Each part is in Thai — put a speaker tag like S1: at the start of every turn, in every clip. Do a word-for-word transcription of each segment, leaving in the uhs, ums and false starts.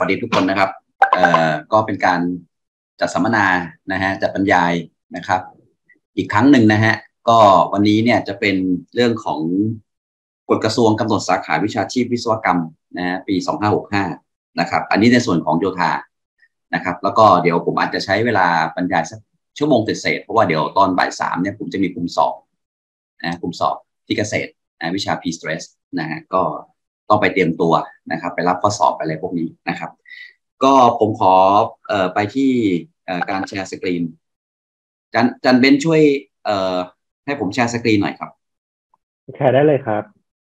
S1: วัสดีทุกคนนะครับเอ่อก็เป็นการจัดสัมมนานะฮะจัดบรรยายนะครับอีกครั้งหนึ่งนะฮะก็วันนี้เนี่ยจะเป็นเรื่องของกฎกระทรวงกำหนดสาขาวิชาชีพวิศวกรรมนะฮะปีสองพันห้าร้อยหกสิบห้านะครับอันนี้ในส่วนของโยธานะครับแล้วก็เดี๋ยวผมอาจจะใช้เวลาบรรยายสักชั่วโมงเศษเพราะว่าเดี๋ยวตอนบ่ายสามเนี่ยผมจะมีกลุ่มสอบนะกลุ่มสอบที่เกษตรนะวิชา P-Stress นะฮะก็ต้องไปเตรียมตัวนะครับไปรับข้อสอบอะไรพวกนี้นะครับก็ผมขอเอ่อไปที่เอ่อการแชร์สกรีนจันจันเบนช่วยเอ่อให้ผมแชร์สกรีนหน่อยครับ
S2: แชร์ได้เลยครับ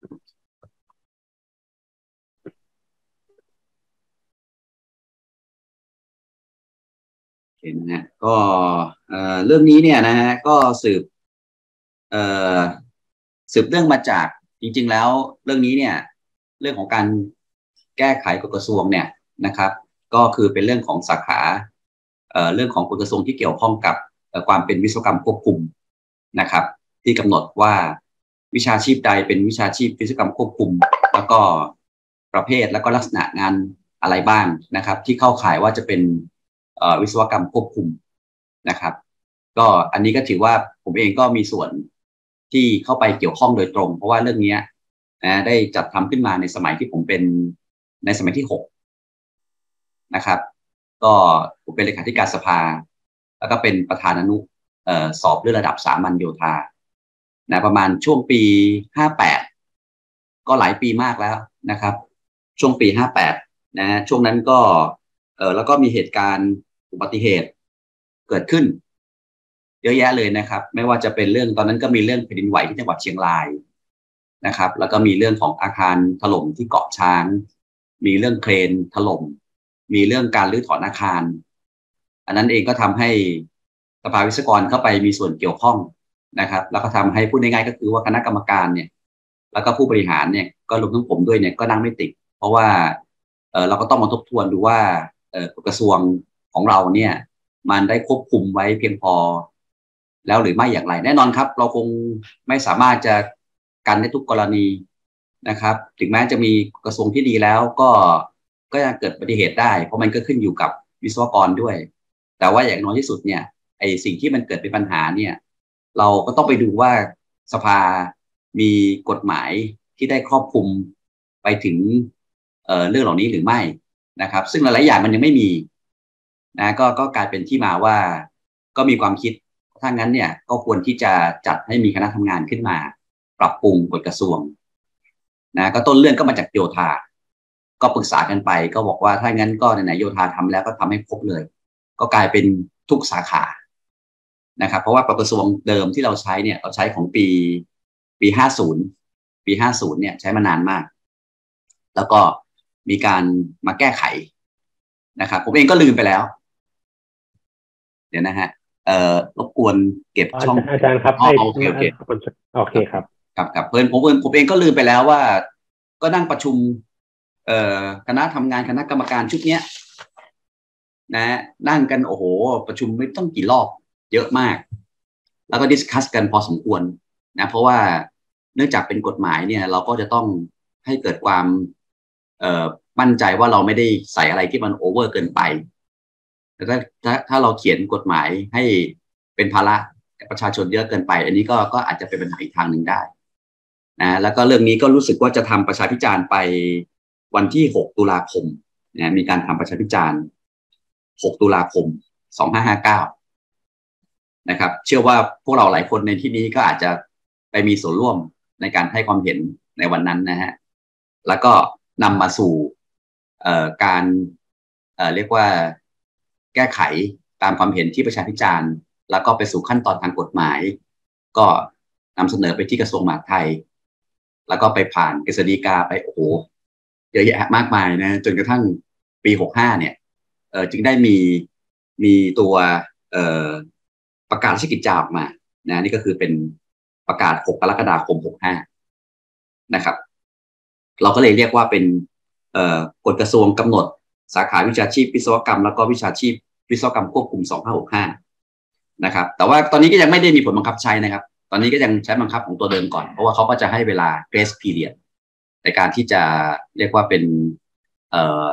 S1: เห็นนะฮะก็เอ่อเรื่องนี้เนี่ยนะฮะก็สืบเอ่อสืบเรื่องมาจากจริงๆแล้วเรื่องนี้เนี่ยเรื่องของการแก้ไขกฎกระทรวงเนี่ยนะครับก็คือเป็นเรื่องของสาขาเอ่อเรื่องของกฎกระทรวงที่เกี่ยวข้องกับความเป็นวิศวกรรมควบคุมนะครับที่กำหนดว่าวิชาชีพใดเป็นวิชาชีพวิศวกรรมควบคุมแล้วก็ประเภทแล้วก็ลักษณะงานอะไรบ้างนะครับที่เข้าข่ายว่าจะเป็นวิศวกรรมควบคุมนะครับก็อันนี้ก็ถือว่าผมเองก็มีส่วนที่เข้าไปเกี่ยวข้องโดยตรงเพราะว่าเรื่องนี้นะได้จัดทำขึ้นมาในสมัยที่ผมเป็นในสมัยที่หกนะครับก็ผมเป็นเลขาธิการสภาแล้วก็เป็นประธานอนุเอ่อสอบเรื่องระดับสามัญโยธานะประมาณช่วงปีห้าแปดก็หลายปีมากแล้วนะครับช่วงปีห้าแปดนะช่วงนั้นก็เออแล้วก็มีเหตุการณ์อุบัติเหตุเกิดขึ้นเยอะแยะเลยนะครับไม่ว่าจะเป็นเรื่องตอนนั้นก็มีเรื่องแผ่นดินไหวที่จังหวัดเชียงรายนะครับแล้วก็มีเรื่องของอาคารถล่มที่เกาะช้างมีเรื่องเครนถล่มมีเรื่องการรื้อถอนอาคารอันนั้นเองก็ทำให้สภาวิศวกรเข้าไปมีส่วนเกี่ยวข้องนะครับแล้วก็ทำให้พูดง่ายๆก็คือว่าคณะกรรมการเนี่ยแล้วก็ผู้บริหารเนี่ยก็รวมทั้งผมด้วยเนี่ยก็นั่งไม่ติดเพราะว่าเออเราก็ต้องมาทบทวนดูว่าเออกระทรวงของเราเนี่ยมันได้ควบคุมไว้เพียงพอแล้วหรือไม่อย่างไรแน่นอนครับเราคงไม่สามารถจะกันได้ทุกกรณีนะครับถึงแม้จะมีกระทรวงที่ดีแล้วก็ก็ยังเกิดอุบัติเหตุได้เพราะมันก็ขึ้นอยู่กับวิศวกรด้วยแต่ว่าอย่างน้อยที่สุดเนี่ยไอสิ่งที่มันเกิดเป็นปัญหาเนี่ยเราก็ต้องไปดูว่าสภามีกฎหมายที่ได้ครอบคลุมไปถึงเอ่อเรื่องเหล่านี้หรือไม่นะครับซึ่งหลายๆอย่างมันยังไม่มีนะก็ก็กลายเป็นที่มาว่าก็มีความคิดถ้างั้นเนี่ยก็ควรที่จะจัดให้มีคณะทำงานขึ้นมาปรับปรุงกฎกระทรวงนะก็ต้นเรื่องก็มาจากโยธาก็ปรึกษากันไปก็บอกว่าถ้างั้นก็ไหนๆโยธาทำแล้วก็ทำให้ครบเลยก็กลายเป็นทุกสาขานะครับเพราะว่ากฎกระทรวงเดิมที่เราใช้เนี่ยเราใช้ของปีปีห้าสิบปีห้าสิบเนี่ยใช้มานานมากแล้วก็มีการมาแก้ไขนะครับผมเองก็ลืมไปแล้วเดี๋ยวนะฮะเอ่อรบกวนเก็บช่อง
S2: อาจารย์ครับ
S1: อ๋อโอเคโอเค
S2: โอเคครับ
S1: ครับครับเพื่อนผมเพื่อนผมเองก็ลืมไปแล้วว่าก็นั่งประชุมเอ่อคณะทำงานคณะกรรมการชุดเนี้ยนะนั่งกันโอ้โหประชุมไม่ต้องกี่รอบเยอะมากแล้วก็ดิสคัสกันพอสมควรนะเพราะว่าเนื่องจากเป็นกฎหมายเนี่ยเราก็จะต้องให้เกิดความเอ่อมั่นใจว่าเราไม่ได้ใส่อะไรที่มันโอเวอร์เกินไปแต่ถ้าถ้าถ้าเราเขียนกฎหมายให้เป็นภาระกับประชาชนเยอะเกินไปอันนี้ก็ก็อาจจะเป็นปัญหาอีกทางหนึ่งได้นะแล้วก็เรื่องนี้ก็รู้สึกว่าจะทำประชาพิจารณ์ไปวันที่หกตุลาคมนะมีการทำประชาพิจารณ์หกตุลาคมสองพันห้าร้อยห้าสิบเก้านะครับเชื่อว่าพวกเราหลายคนในที่นี้ก็อาจจะไปมีส่วนร่วมในการให้ความเห็นในวันนั้นนะฮะแล้วก็นำมาสู่การเอ่อเรียกว่าแก้ไขตามความเห็นที่ประชาพิจารณ์แล้วก็ไปสู่ขั้นตอนทางกฎหมายก็นำเสนอไปที่กระทรวงมหาดไทยแล้วก็ไปผ่านกฤษฎีกาไปโอ้โหเยอะแยะมากมายนะจนกระทั่งปีหกสิบห้าเนี่ยเอ่อจึงได้มีมีตัวเอ่อประกาศราชกิจจาออกมานะนี่ก็คือเป็นประกาศหกกรกฎาคมหกสิบห้านะครับเราก็เลยเรียกว่าเป็นเอ่อกฎกระทรวงกำหนดสาขาวิชาชีพวิศวกรรมแล้วก็วิชาชีพวิศวกรรมควบคุมสองพันห้าร้อยหกสิบห้านะครับแต่ว่าตอนนี้ก็ยังไม่ได้มีผลบังคับใช้นะครับตอนนี้ก็ยังใช้บังคับของตัวเดิมก่อนเพราะว่าเขาก็จะให้เวลา grace period ในการที่จะเรียกว่าเป็นเอ่อ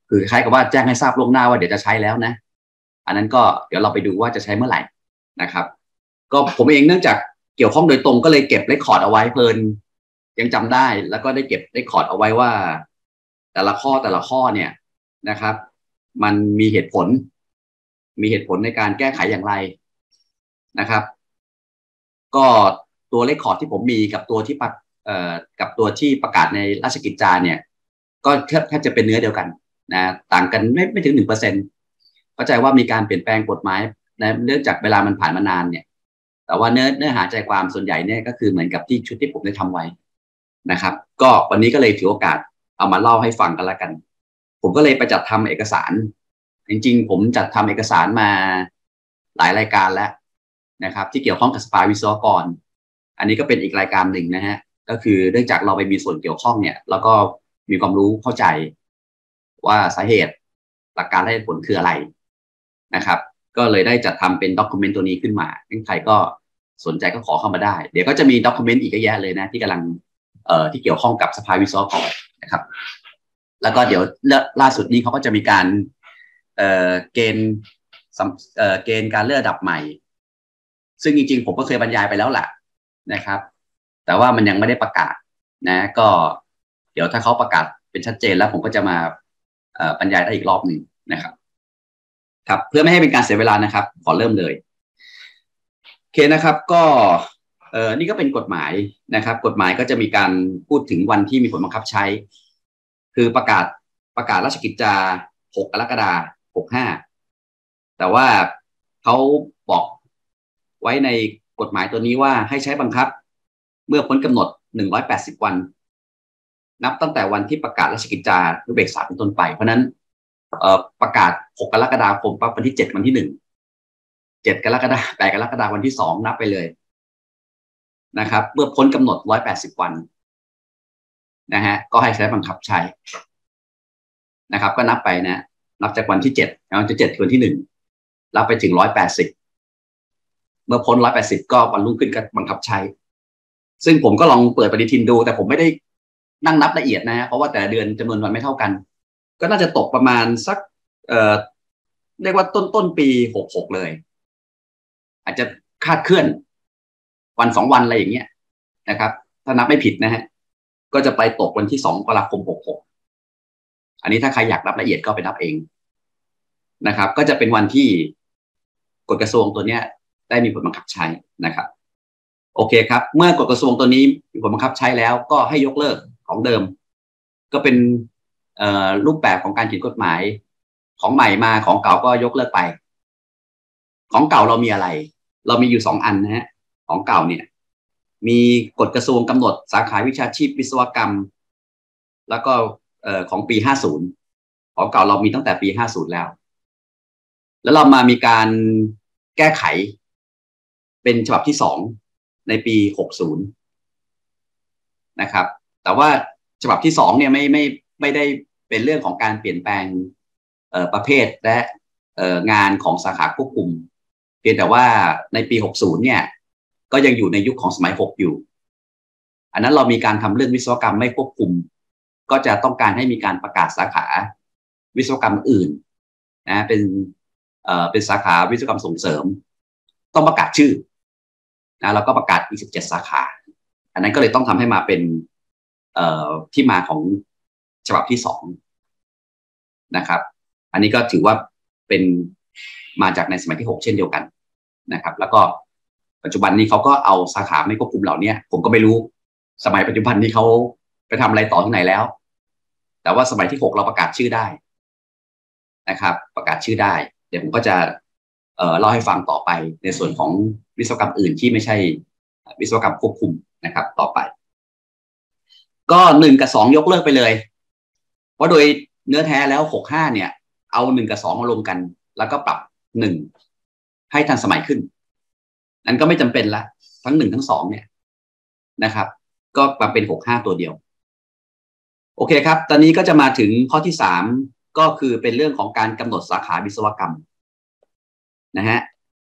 S1: คือคล้ายกับว่าแจ้งให้ทราบล่วงหน้าว่าเดี๋ยวจะใช้แล้วนะอันนั้นก็เดี๋ยวเราไปดูว่าจะใช้เมื่อไหร่นะครับก็ผมเองเนื่องจากเกี่ยวข้องโดยตรงก็เลยเก็บเรคคอร์ดเอาไว้เพลินยังจำได้แล้วก็ได้เก็บเรคคอร์ดเอาไว้ว่าแต่ละข้อแต่ละข้อเนี่ยนะครับมันมีเหตุผลมีเหตุผลในการแก้ไขอย่างไรนะครับก็ตัวเรคคอร์ดที่ผมมีกับตัวที่ประเอ่อกับตัวที่ประกาศในราชกิจจาเนี่ยก็แทบจะเป็นเนื้อเดียวกันนะต่างกันไม่ไม่ถึงหนึ่งเปอร์เซ็นต์เข้าใจว่ามีการเปลี่ยนแปลงกฎหมายนะเนื่องจากเวลามันผ่านมานานเนี่ยแต่ว่าเนื้อเนื้อหาใจความส่วนใหญ่เนี่ยก็คือเหมือนกับที่ชุดที่ผมได้ทำไว้นะครับก็วันนี้ก็เลยถือโอกาสเอามาเล่าให้ฟังกันละกันผมก็เลยไปจัดทำเอกสารจริงๆผมจัดทำเอกสารมาหลายรายการแล้วนะครับที่เกี่ยวข้องกับสภาวิศวกรอันนี้ก็เป็นอีกรายการหนึ่งนะฮะก็คือเนื่องจากเราไปมีส่วนเกี่ยวข้องเนี่ยแล้วก็มีความรู้เข้าใจว่าสาเหตุหลักการและเหตุผลคืออะไรนะครับก็เลยได้จัดทำเป็นด็อกิเมนต์ตัวนี้ขึ้นมาใครก็สนใจก็ขอเข้ามาได้เดี๋ยวก็จะมีด็อกิเมนต์อีกเยอะแยะเลยนะที่กำลังเอ่อที่เกี่ยวข้องกับสภาวิศวกรนะครับแล้วก็เดี๋ยวล่าสุดนี้เขาก็จะมีการเอ่อเกณฑ์เอ่อเกณฑ์การเลือกระดับใหม่ซึ่งจริงๆผมก็เคยบรรยายไปแล้วแหละนะครับแต่ว่ามันยังไม่ได้ประกาศนะก็เดี๋ยวถ้าเขาประกาศเป็นชัดเจนแล้วผมก็จะมาบรรยายได้อีกรอบหนึ่งนะครับครับเพื่อไม่ให้เป็นการเสียเวลานะครับขอเริ่มเลยโอเคนะครับก็เออนี่ก็เป็นกฎหมายนะครับกฎหมายก็จะมีการพูดถึงวันที่มีผลบังคับใช้คือประกาศประกาศราชกิจจาหกกรกฎาคมหกห้าแต่ว่าเขาบอกไว้ในกฎหมายตัวนี้ว่าให้ใช้บังคับเมื่อพ้นกำหนดหนึ่งร้อยแปดสิบวันนับตั้งแต่วันที่ประกาศราชกิจจานุเบกษาเป็นต้นไปเพราะนั้นเอ่อประกาศหกกรกฎาคมปั๊บวันที่เจ็ดวันที่หนึ่งเจ็ดกรกฎาคมแปดกรกฎาคมวันที่สองนับไปเลยนะครับเมื่อพ้นกำหนดหนึ่งร้อยแปดสิบวันนะฮะก็ให้ใช้บังคับใช้นะครับก็นับไปนะนับจากวันที่เจ็ดวันที่เจ็ดวันที่หนึ่งนับไปถึงหนึ่งร้อยแปดสิบเมื่อพ้นหนึ่งร้อยแปดสิบก็วันรุ่งขึ้นก็บังคับใช้ซึ่งผมก็ลองเปิดปฏิทินดูแต่ผมไม่ได้นั่งนับละเอียดนะฮะเพราะว่าแต่ละเดือนจำนวนวันไม่เท่ากันก็น่าจะตกประมาณสักเอ่อเรียกว่าต้นต้นปีหกหกเลยอาจจะคาดเคลื่อนวันสองวันอะไรอย่างเงี้ยนะครับถ้านับไม่ผิดนะฮะก็จะไปตกวันที่สองกรกฎาคมหกหกอันนี้ถ้าใครอยากนับละเอียดก็ไปนับเองนะครับก็จะเป็นวันที่กฎกระทรวงตัวเนี้ยได้มีผลบังคับใช้นะครับโอเคครับเมื่อกฎกระทรวงตัวนี้มีผลบังคับใช้แล้วก็ให้ยกเลิกของเดิมก็เป็นรูปแบบของการเขียนกฎหมายของใหม่มาของเก่าก็ยกเลิกไปของเก่าเรามีอะไรเรามีอยู่สองอันนะฮะของเก่าเนี่ยมีกฎกระทรวงกำหนดสาขาวิชาชีพวิศวกรรมแล้วก็ของปีห้าสิบของเก่าเรามีตั้งแต่ปีห้าสิบแล้วแล้วเรามามีการแก้ไขเป็นฉบับที่สองในปีหกสิบนะครับแต่ว่าฉบับที่สองเนี่ยไม่ไม่ไม่ได้เป็นเรื่องของการเปลี่ยนแปลงประเภทและงานของสาขาควบคุมเพียงแต่ว่าในปีหกสิบเนี่ยก็ยังอยู่ในยุคของสมัยหกอยู่อันนั้นเรามีการทำเรื่องวิศวกรรมไม่ควบคุมก็จะต้องการให้มีการประกาศสาขาวิศวกรรมอื่นนะเป็นเอ่อเป็นสาขาวิศวกรรมส่งเสริมต้องประกาศชื่อนะแล้วก็ประกาศอีกสิบเจ็ดสาขาอันนั้นก็เลยต้องทำให้มาเป็นเอ่อที่มาของฉบับที่สองนะครับอันนี้ก็ถือว่าเป็นมาจากในสมัยที่หกเช่นเดียวกันนะครับแล้วก็ปัจจุบันนี้เขาก็เอาสาขาไม่ควบคุมเหล่านี้ผมก็ไม่รู้สมัยปัจจุบันนี้เขาไปทำอะไรต่อที่ไหนแล้วแต่ว่าสมัยที่หกเราประกาศชื่อได้นะครับประกาศชื่อได้เดี๋ยวผมก็จะเอ่อเล่าให้ฟังต่อไปในส่วนของวิศวกรรมอื่นที่ไม่ใช่วิศวกรรมควบคุมนะครับต่อไปก็หนึ่งกับสองยกเลิกไปเลยเพราะโดยเนื้อแท้แล้วหกห้าเนี่ยเอาหนึ่งกับสองมารวมกันแล้วก็ปรับหนึ่งให้ทันสมัยขึ้นนั้นก็ไม่จำเป็นละทั้งหนึ่งทั้งสองเนี่ยนะครับก็มาเป็นหกห้าตัวเดียวโอเคครับตอนนี้ก็จะมาถึงข้อที่สามก็คือเป็นเรื่องของการกำหนดสาขาวิศวกรรมนะฮะ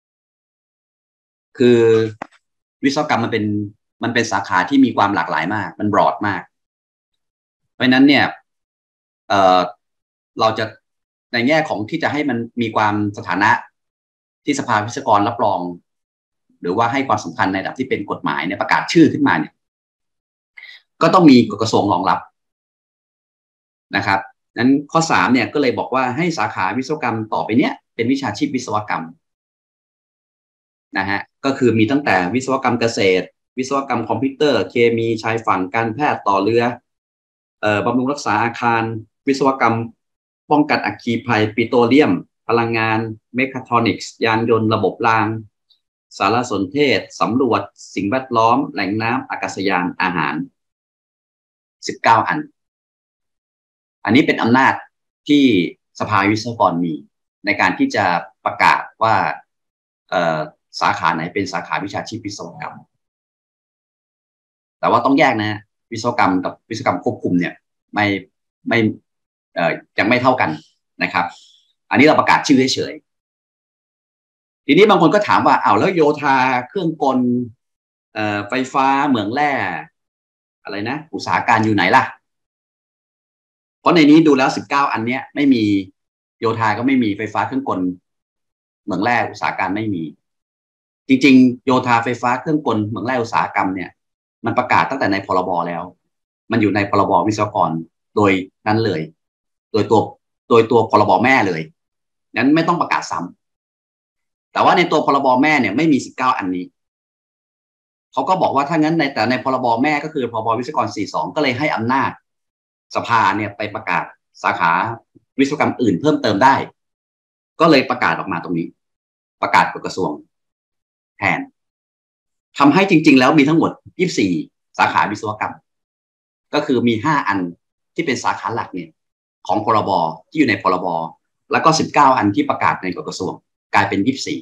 S1: คือวิศวกรรมมันเป็นมันเป็นสาขาที่มีความหลากหลายมากมันบรอดมากเพราะฉะนั้นเนี่ยเอ่อเราจะในแง่ของที่จะให้มันมีความสถานะที่สภาวิศวกรรับรองหรือว่าให้ความสำคัญในระดับที่เป็นกฎหมายเนี่ยประกาศชื่อขึ้นมาเนี่ยก็ต้องมีกฎกระทรวงรองรับนะครับนั้นข้อสามเนี่ยก็เลยบอกว่าให้สาขาวิศวกรรมต่อไปเนี้ยเป็นวิชาชีพวิศวกรรมนะฮะก็คือมีตั้งแต่วิศวกรรมเกษตรวิศวกรรมคอมพิวเตอร์เคมีชายฝั่งการแพทย์ต่อเรือเอ่อบำรุงรักษาอาคารวิศวกรรมป้องกันอัคคีภัยปิโตรเลียมพลังงานเมคาทรอนิกส์ยานยนต์ระบบรางสารสนเทศสำรวจสิ่งแวดล้อมแหล่งน้ำอากาศยานอาหารสิบเก้าอันอันนี้เป็นอำนาจที่สภาวิศวกรมีในการที่จะประกาศว่าสาขาไหนเป็นสาขาวิชาชีพวิศวกรรมแต่ว่าต้องแยกนะวิศวกรรมกับวิศวกรรมควบคุมเนี่ยไม่ไม่เอ่อยังไม่เท่ากันนะครับอันนี้เราประกาศชื่อเฉยๆทีนี้บางคนก็ถามว่าอ้าวแล้วโยธาเครื่องกลเอ่อไฟฟ้าเหมืองแร่อะไรนะอุตสาหการอยู่ไหนล่ะเพราะในนี้ดูแล้วสิบเก้าอันเนี้ยไม่มีโยธาก็ไม่มีไฟฟ้าเครื่องกลเหมืองแร่อุตสาหการไม่มีจริงๆโยธาไฟฟ้าเครื่องกลเหมืองแร่อุตสาหกรรมเนี่ยมันประกาศตั้งแต่ในพรบแล้วมันอยู่ในพรบวิศวกรโดยนั้นเลยโดยตัวโดยตัวพรบแม่เลยนั้นไม่ต้องประกาศซ้ำแต่ว่าในตัวพรบแม่เนี่ยไม่มีสิบเก้าอันนี้เขาก็บอกว่าถ้างั้นในแต่ในพรบแม่ก็คือพรบวิศวกรสี่สิบสองก็เลยให้อำนาจสภาเนี่ยไปประกาศสาขาวิศวกรรมอื่นเพิ่มเติมได้ก็เลยประกาศออกมาตรงนี้ประกาศกฎกระทรวงแทนทำให้จริงๆแล้วมีทั้งหมดยี่สิบสี่สาขาวิศวกรรมก็คือมีห้าอันที่เป็นสาขาหลักเนี่ยของพรบที่อยู่ในพรบแล้วก็สิบเก้าอันที่ประกาศในกฎกระทรวงกลายเป็นยี่สิบสี่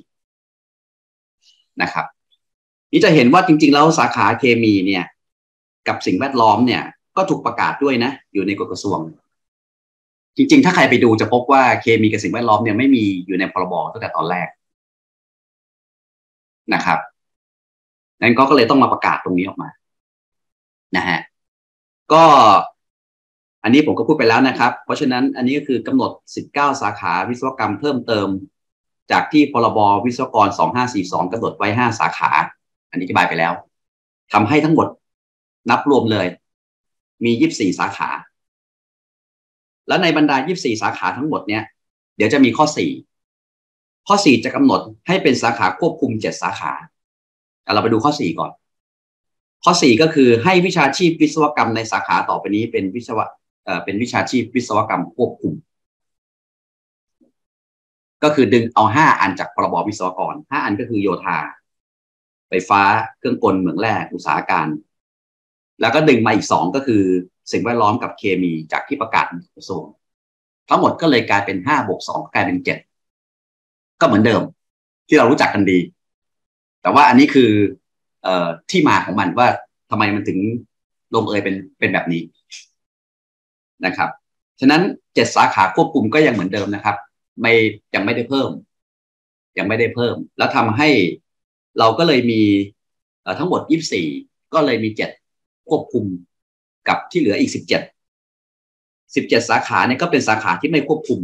S1: นะครับนี่จะเห็นว่าจริงๆแล้วสาขาเคมีเนี่ยกับสิ่งแวดล้อมเนี่ยก็ถูกประกาศด้วยนะอยู่ในกฎกระทรวงจริงๆถ้าใครไปดูจะพบว่าเคมีกับสิ่งแวดล้อมเนี่ยไม่มีอยู่ในพรบตั้งแต่ตอนแรกนะครับนั้นก็เลยต้องมาประกาศตรงนี้ออกมานะฮะก็อันนี้ผมก็พูดไปแล้วนะครับเพราะฉะนั้นอันนี้ก็คือกำหนดสิบเก้าสาขาวิศวกรรมเพิ่มเติมจากที่พรบวิศวกรสองพันห้าร้อยสี่สิบสองกำหนดไว้ห้าสาขาอันนี้อธิบายไปแล้วทำให้ทั้งหมดนับรวมเลยมียี่สิบสี่สาขาแล้วในบรรดายี่สิบสี่สาขาทั้งหมดเนี้ยเดี๋ยวจะมีข้อสี่ข้อสี่จะกำหนดให้เป็นสาขาควบคุมเจ็ดสาขาเราไปดูข้อสี่ก่อนข้อสี่ก็คือให้วิชาชีพวิศวกรรมในสาขาต่อไปนี้เป็นวิศวะเอ่อเป็นวิชาชีพวิศวกรรมควบคุมก็คือดึงเอาห้าอันจากพรบวิศวกรห้าอันก็คือโยธาไฟฟ้าเครื่องกลเหมืองแร่อุตสาหการแล้วก็ดึงมาอีกสองก็คือสิ่งแวดล้อมกับเคมีจากที่ประกาศกระทรวงทั้งหมดก็เลยกลายเป็นห้าบวกสองกลายเป็นเจ็ดก็เหมือนเดิมที่เรารู้จักกันดีแต่ว่าอันนี้คือเอ่อที่มาของมันว่าทำไมมันถึงลงเอยเป็นเป็นแบบนี้นะครับฉะนั้นเจ็ดสาขาควบคุมก็ยังเหมือนเดิมนะครับไม่ยังไม่ได้เพิ่มยังไม่ได้เพิ่มแล้วทำให้เราก็เลยมีเอ่อทั้งหมดยี่สิบสี่ก็เลยมีเจ็ดควบคุมกับที่เหลืออีกสิบเจ็ด สิบเจ็ดสาขาเนี่ยก็เป็นสาขาที่ไม่ควบคุม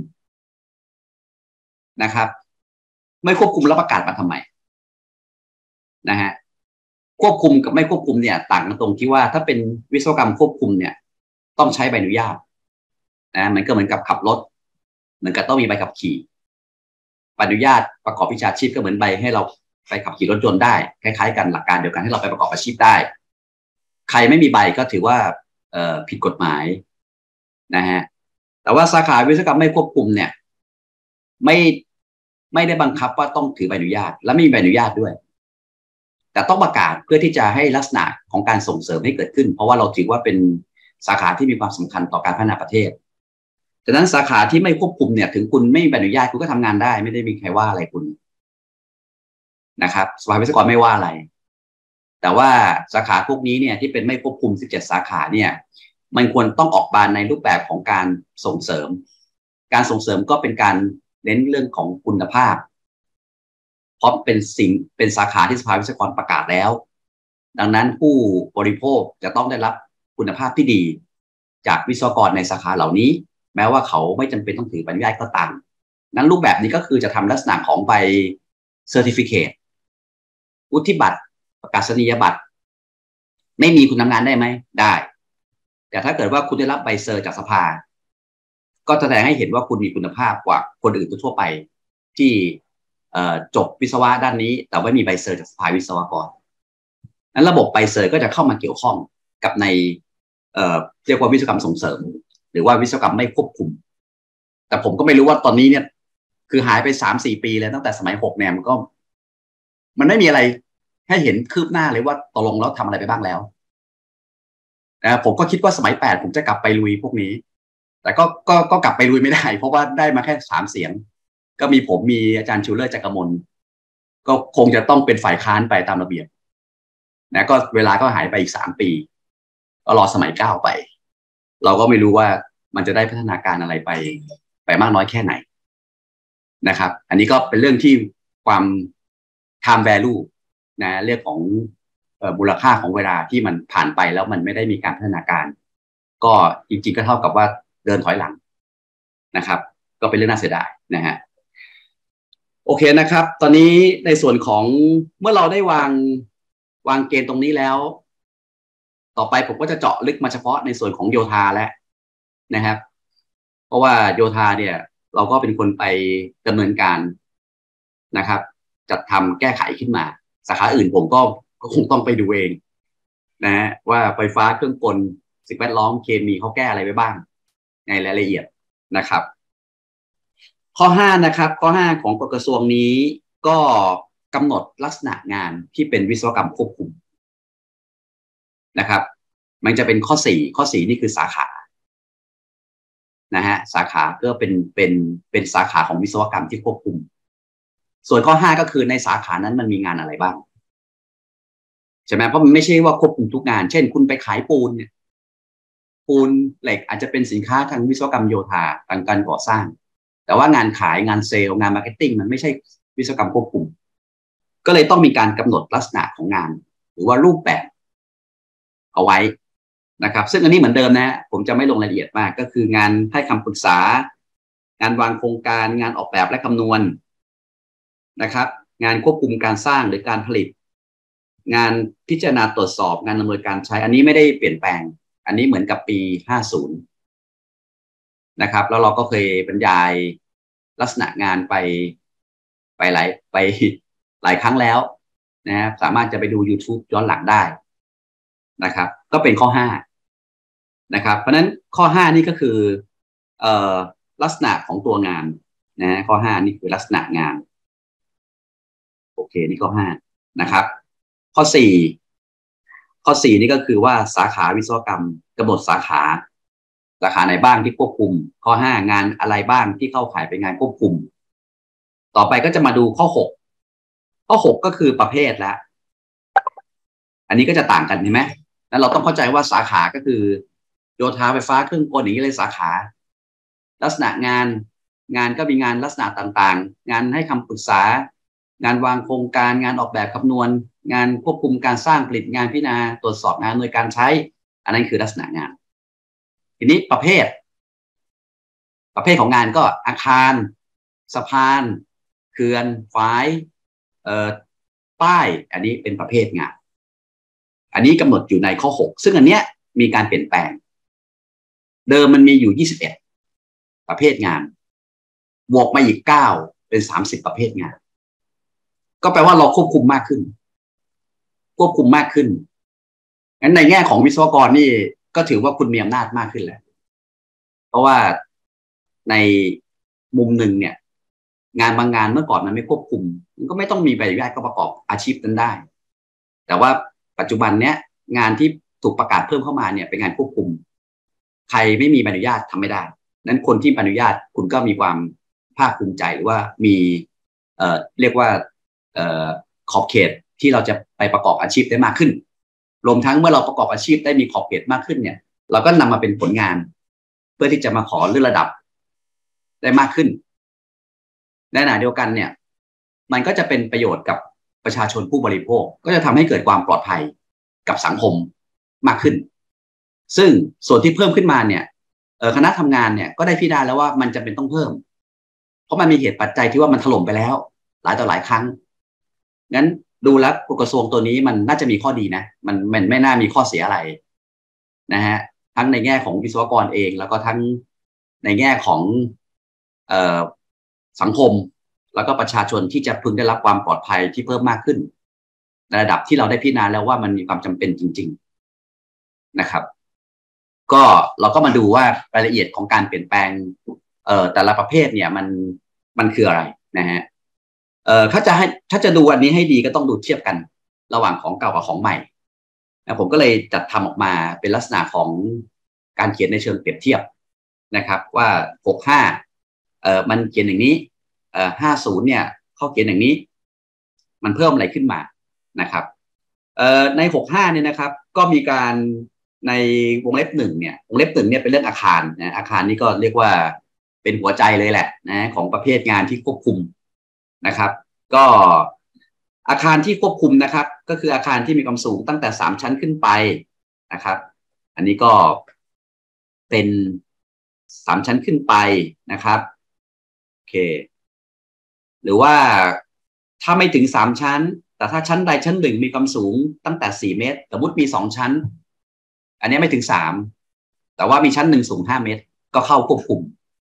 S1: นะครับไม่ควบคุมแล้วประกาศมาทำไมนะฮะควบคุมกับไม่ควบคุมเนี่ยต่างกันตรงที่ว่าถ้าเป็นวิศวกรรมควบคุมเนี่ยต้องใช้ใบอนุญาตนะมันก็เหมือนกับขับรถเหมือนกับต้องมีใบขับขี่ใบอนุญาตประกอบวิชาชีพก็เหมือนใบให้เราไปขับขี่รถยนต์ได้คล้ายๆกันหลักการเดียวกันให้เราไปประกอบอาชีพได้ใครไม่มีใบก็ถือว่าเอ่อผิดกฎหมายนะฮะแต่ว่าสาขาวิศวกรรมไม่ควบคุมเนี่ยไม่ไม่ได้บังคับว่าต้องถือใบอนุญาตและไม่มีใบอนุญาตด้วยแต่ต้องประกาศเพื่อที่จะให้ลักษณะของการส่งเสริมให้เกิดขึ้นเพราะว่าเราถือว่าเป็นสาขาที่มีความสำคัญต่อการพัฒนาประเทศฉะนั้นสาขาที่ไม่ควบคุมเนี่ยถึงคุณไม่มีใบอนุญาตคุณก็ทำงานได้ไม่ได้มีใครว่าอะไรคุณนะครับสภาวิศวกรไม่ว่าอะไรแต่ว่าสาขาพวกนี้เนี่ยที่เป็นไม่ควบคุมสิบเจ็ดสาขาเนี่ยมันควรต้องออกบานในรูปแบบของการส่งเสริมการส่งเสริมก็เป็นการเน้นเรื่องของคุณภาพเพราะเป็นสิ่งเป็นสาขาที่สภาวิศวกรประกาศแล้วดังนั้นผู้บริโภคจะต้องได้รับคุณภาพที่ดีจากวิศวกรในสาขาเหล่านี้แม้ว่าเขาไม่จำเป็นต้องถือใบอนุญาตก็ตามนั้นรูปแบบนี้ก็คือจะทำลักษณะของใบเซอร์ติฟิเคตวุฒิบัตรประกาศนียบัตรไม่มีคุณทำงานได้ไหมได้แต่ถ้าเกิดว่าคุณได้รับใบเซอร์จากสภาก็แสดงให้เห็นว่าคุณมีคุณภาพกว่าคนอื่นทั่วไปที่จบวิศวะด้านนี้แต่ไม่มีใบเซอร์จากสภาวิศวกรนั้นระบบใบเซอร์ก็จะเข้ามาเกี่ยวข้องกับในเอ่อเรียกว่าวิศวกรรมส่งเสริมหรือว่าวิศวกรรมไม่ควบคุมแต่ผมก็ไม่รู้ว่าตอนนี้เนี่ยคือหายไปสามสี่ปีแล้วตั้งแต่สมัยหกเนี่ยมันก็มันไม่มีอะไรให้เห็นคืบหน้าเลยว่าตกลงแล้วทำอะไรไปบ้างแล้วนะผมก็คิดว่าสมัยแปดผมจะกลับไปลุยพวกนี้แต่ก็ก็ก็กลับไปลุยไม่ได้เพราะว่าได้มาแค่สามเสียงก็มีผมมีอาจารย์ชูเลอร์จักรมลก็คงจะต้องเป็นฝ่ายค้านไปตามระเบียบนะก็เวลาก็หายไปอีกสามปีก็รอสมัยเก้าไปเราก็ไม่รู้ว่ามันจะได้พัฒนาการอะไรไปไปมากน้อยแค่ไหนนะครับอันนี้ก็เป็นเรื่องที่ความ time value นะเรื่องของมูลค่าของเวลาที่มันผ่านไปแล้วมันไม่ได้มีการพัฒนาการก็จริงๆก็เท่ากับว่าเดินถอยหลังนะครับก็เป็นเรื่องน่าเสียดายนะฮะโอเคนะครับตอนนี้ในส่วนของเมื่อเราได้วางวางเกณฑ์ตรงนี้แล้วต่อไปผมก็จะเจาะลึกมาเฉพาะในส่วนของโยธาแล้วนะครับเพราะว่าโยธาเนี่ยเราก็เป็นคนไปดำเนินการนะครับจัดทำแก้ไขขึ้นมาสาขาอื่นผมก็คงต้องไปดูเองนะว่าไฟฟ้าเครื่องกลสิ่งแวดล้อมเคมีเขาแก้อะไรไปบ้างในรายละเอียดนะครับข้อห้านะครับข้อห้าของกฎกระทรวงนี้ก็กำหนดลักษณะงานที่เป็นวิศวกรรมควบคุมนะครับมันจะเป็นข้อสี่ข้อสี่นี่คือสาขานะฮะสาขาก็เป็นเป็นเป็นสาขาของวิศวกรรมที่ควบคุมส่วนข้อห้าก็คือในสาขานั้นมันมีงานอะไรบ้างใช่ไหมเพราะมันไม่ใช่ว่าควบคุมทุกงานเช่นคุณไปขายปูนเนี่ยปูนเหล็กอาจจะเป็นสินค้าทางวิศวกรรมโยธาทางการก่อสร้างแต่ว่างานขายงานเซลล์งานมาร์เก็ตติ้งมันไม่ใช่วิศวกรรมควบคุมก็เลยต้องมีการกำหนดลักษณะของงานหรือว่ารูปแบบเอาไว้นะครับซึ่งอันนี้เหมือนเดิมนะผมจะไม่ลงรายละเอียดมากก็คืองานให้คำปรึกษางานวางโครงการงานออกแบบและคำนวณนะครับงานควบคุมการสร้างหรือการผลิตงานพิจารณาตรวจสอบงานดำเนินการใช้อันนี้ไม่ได้เปลี่ยนแปลงอันนี้เหมือนกับปีห้าสิบนะครับแล้วเราก็เคยบรรยายลักษณะงานไปไปหลายไปหลายครั้งแล้วนะครับสามารถจะไปดู YouTube ย้อนหลังได้นะครับก็เป็นข้อห้านะครับเพราะนั้นข้อห้านี่ก็คือเอ่อลักษณะของตัวงานนะข้อห้านี่คือลักษณะงานโอเคนี่ข้อห้านะครับข้อสี่ข้อสี่นี่ก็คือว่าสาขาวิศวกรรมกำหนดสาขาสาขาไหนบ้างที่ควบคุมข้อห้างานอะไรบ้างที่เข้าข่ายเป็นงานควบคุมต่อไปก็จะมาดูข้อหกข้อหกก็คือประเภทแล้วอันนี้ก็จะต่างกันเห็นไหมแล้วเราต้องเข้าใจว่าสาขาก็คือโยธาไฟฟ้าเครื่องกลอย่างนี้เลยสาขาลักษณะงานงานก็มีงานลักษณะต่างๆงานให้คำปรึกษางานวางโครงการงานออกแบบคำนวณงานควบคุมการสร้างผลิตงานพิจารณาตรวจสอบงานหน่วยการใช้อันนั้นคือลักษณะงานทีนี้ประเภทประเภทของงานก็อาคารสะพานเขื่อนฝายเอ่อป้ายอันนี้เป็นประเภทงานอันนี้กำหนดอยู่ในข้อหกซึ่งอันเนี้ยมีการเปลี่ยนแปลงเดิมมันมีอยู่ยี่สิบเอ็ดประเภทงานบวกมาอีกเก้าเป็นสามสิบประเภทงานก็แปลว่าเราควบคุมมากขึ้นควบคุมมากขึ้นงั้นในแง่ของวิศวกรนี่ก็ถือว่าคุณมีอำนาจมากขึ้นแล้วเพราะว่าในมุมหนึ่งเนี่ยงานบางงานเมื่อก่อนมันไม่ควบคุมมันก็ไม่ต้องมีใบอนุญาตก็ประกอบอาชีพนั้นได้แต่ว่าปัจจุบันเนี้ยงานที่ถูกประกาศเพิ่มเข้ามาเนี่ยเป็นงานควบคุมใครไม่มีใบอนุญาตทำไม่ได้นั้นคนที่ใบอนุญาตคุณก็มีความภาคภูมิใจหรือว่ามีเอ่อเรียกว่าเอ่อขอบเขตที่เราจะไปประกอบอาชีพได้มากขึ้นรวมทั้งเมื่อเราประกอบอาชีพได้มีขอบเขตมากขึ้นเนี่ยเราก็นำมาเป็นผลงานเพื่อที่จะมาขอเลื่อนระดับได้มากขึ้นในขณะเดียวกันเนี่ยมันก็จะเป็นประโยชน์กับประชาชนผู้บริโภคก็จะทำให้เกิดความปลอดภัยกับสังคมมากขึ้นซึ่งส่วนที่เพิ่มขึ้นมาเนี่ยเออคณะทำงานเนี่ยก็ได้พิจารณาแล้วว่ามันจำเป็นต้องเพิ่มเพราะมันมีเหตุปัจจัยที่ว่ามันถล่มไปแล้วหลายต่อหลายครั้งงั้นดูแล้วกระทรวงตัวนี้มันน่าจะมีข้อดีนะมันมันไม่น่ามีข้อเสียอะไรนะฮะทั้งในแง่ของวิศวกรเองแล้วก็ทั้งในแง่ของเอ่อสังคมแล้วก็ประชาชนที่จะพึงได้รับความปลอดภัยที่เพิ่มมากขึ้นในระดับที่เราได้พิจารณาแล้วว่ามันมีความจำเป็นจริงๆนะครับก็เราก็มาดูว่ารายละเอียดของการเปลี่ยนแปลงเอ่อแต่ละประเภทเนี่ยมันมันคืออะไรนะฮะเอ่อถ้าจะให้ถ้าจะดูอันนี้ให้ดีก็ต้องดูเทียบกันระหว่างของเก่ากับของใหม่นะผมก็เลยจัดทำออกมาเป็นลักษณะของการเขียนในเชิงเปรียบเทียบนะครับว่าหกสิบห้าเอ่อมันเขียนอย่างนี้เอ่อห้าสิบเนี่ยเขาเขียนอย่างนี้มันเพิ่มอะไรขึ้นมานะครับเอ่อในหกสิบห้าเนี่ยนะครับก็มีการในวงเล็บหนึ่งเนี่ยวงเล็บหนึ่งเนี่ยเป็นเรื่องอาคารนะอาคารนี้ก็เรียกว่าเป็นหัวใจเลยแหละนะของประเภทงานที่ควบคุมนะครับก็อาคารที่ควบคุมนะครับก็คืออาคารที่มีความสูงตั้งแต่สามชั้นขึ้นไปนะครับอันนี้ก็เป็นสามชั้นขึ้นไปนะครับโอเคหรือว่าถ้าไม่ถึงสามชั้นแต่ถ้าชั้นใดชั้นหนึ่งมีความสูงตั้งแต่สี่เมตรสมมติมีสองชั้นอันนี้ไม่ถึงสามแต่ว่ามีชั้นหนึ่งสูงห้าเมตรก็เข้าควบคุม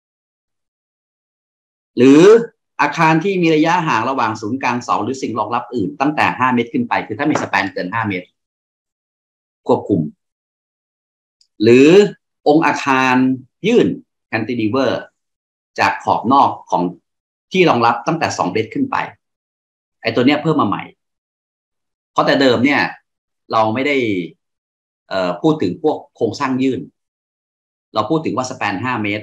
S1: หรืออาคารที่มีระยะห่างระหว่างศูนย์กลางเสาหรือสิ่งรองรับอื่นตั้งแต่ห้าเมตรขึ้นไปคือถ้ามีสแปนเกินห้าเมตรควบคุมหรือองค์อาคารยื่นแคนติลีเวอร์จากขอบนอกของที่รองรับตั้งแต่สองเมตรขึ้นไปไอ้ตัวเนี้ยเพิ่มมาใหม่เพราะแต่เดิมเนี่ยเราไม่ได้เอ่อพูดถึงพวกโครงสร้างยื่นเราพูดถึงว่าสแปนห้าเมตร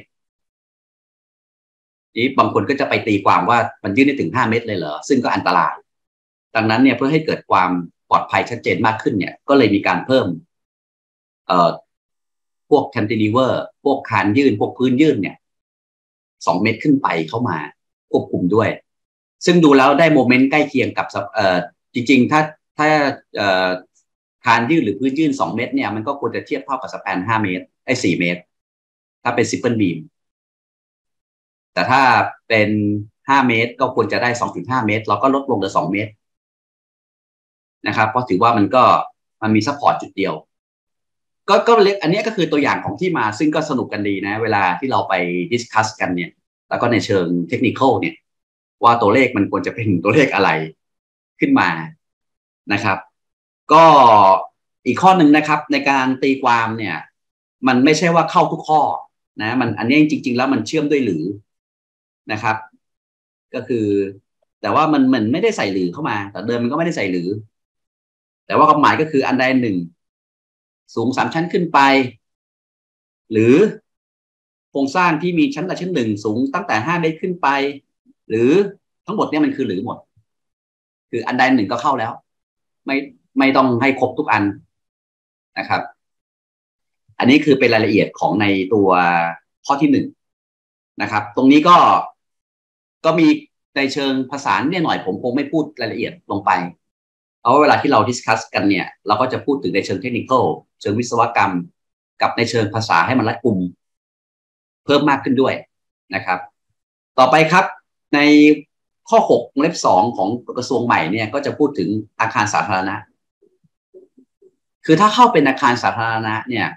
S1: นี้บางคนก็จะไปตีความว่ามันยื่นได้ถึงห้าเมตรเลยเหรอซึ่งก็อันตรายดังนั้นเนี่ยเพื่อให้เกิดความปลอดภัยชัดเจนมากขึ้นเนี่ยก็เลยมีการเพิ่มเอ่อพวกแคนติลีเวอร์พวกคานยื่นพวกพื้นยื่นเนี่ยสองเมตรขึ้นไปเข้ามาควบคุมด้วยซึ่งดูแล้วได้โมเมนต์ใกล้เคียงกับเอ่อจริงๆถ้าถ้าเอ่อคานยื่นหรือพื้นยื่นสองเมตรเนี่ยมันก็ควรจะเทียบเท่ากับสแปนห้าเมตรไอ้สี่เมตรถ้าเป็นซิปเปิลบีมแต่ถ้าเป็นห้าเมตรก็ควรจะได้ สองจุดห้า เมตรเราก็ลดลงเหลือสองเมตรนะครับเพราะถือว่ามันก็มันมีซัพพอร์ตจุดเดียวก็ก็เล็กอันนี้ก็คือตัวอย่างของที่มาซึ่งก็สนุกกันดีนะเวลาที่เราไปดิสคัสกันเนี่ยแล้วก็ในเชิงเทคนิคเนี่ยว่าตัวเลขมันควรจะเป็นตัวเลขอะไรขึ้นมานะครับก็อีกข้อหนึ่งนะครับในการตีความเนี่ยมันไม่ใช่ว่าเข้าทุกข้อนะมันอันนี้จริงๆแล้วมันเชื่อมด้วยหรือนะครับก็คือแต่ว่ามันมันไม่ได้ใส่หรือเข้ามาแต่เดิมมันก็ไม่ได้ใส่หรือแต่ว่าความหมายก็คืออันใดหนึ่งสูงสามชั้นขึ้นไปหรือโครงสร้างที่มีชั้นใดชั้นหนึ่งสูงตั้งแต่ห้าเมตรขึ้นไปหรือทั้งหมดเนี่ยมันคือหรือหมดคืออันใดหนึ่งก็เข้าแล้วไม่ไม่ต้องให้ครบทุกอันนะครับอันนี้คือเป็นรายละเอียดของในตัวข้อที่หนึ่งนะครับตรงนี้ก็ก็มีในเชิงภาษาเนี่ยหน่อยผมคงไม่พูดรายละเอียดลงไปเพราะว่าเวลาที่เราดิสคัสกันเนี่ยเราก็จะพูดถึงในเชิงเทคนิคอลเชิงวิศวกรรมกับในเชิงภาษาให้มันรัดกุมเพิ่มมากขึ้นด้วยนะครับต่อไปครับในข้อหกวงเล็บสองของกระทรวงใหม่เนี่ยก็จะพูดถึงอาคารสาธารณะคือถ้าเข้าเป็นอาคารสาธารณะเนี่ย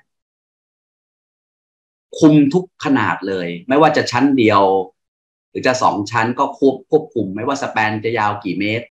S1: คุมทุกขนาดเลยไม่ว่าจะชั้นเดียวหรือจะสองชั้นก็ควบควบคุมไม่ว่าสแปนจะยาวกี่เมตร